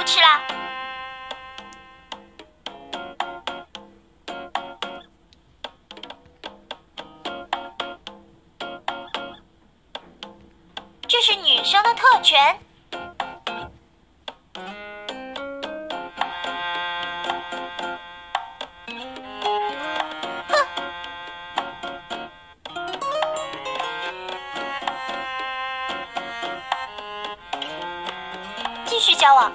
不吃啦。这是女生的特权。继续交往。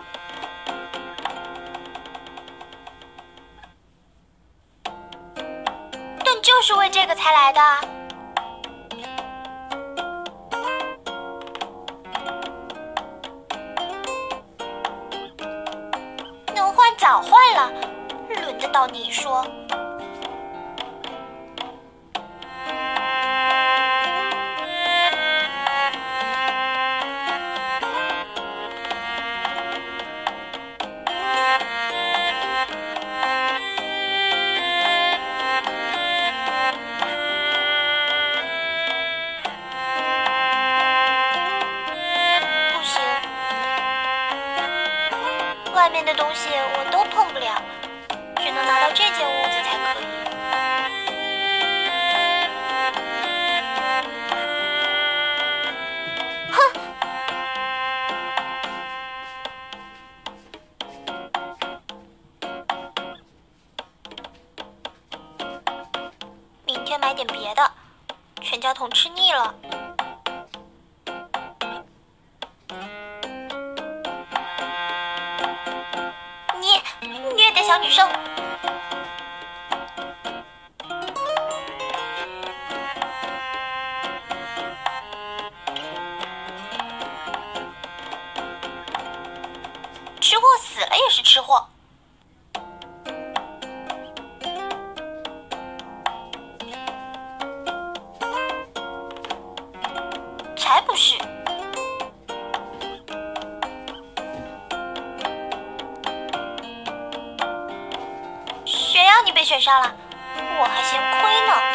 但就是为这个才来的。能换早换了，轮得到你说。外面的东西我都碰不了，只能拿到这间屋子才可以。哼！明天买点别的，全家桶吃腻了。虐待小女生。吃货死了也是吃货。才不是。谁让你被选上了？我还嫌亏呢。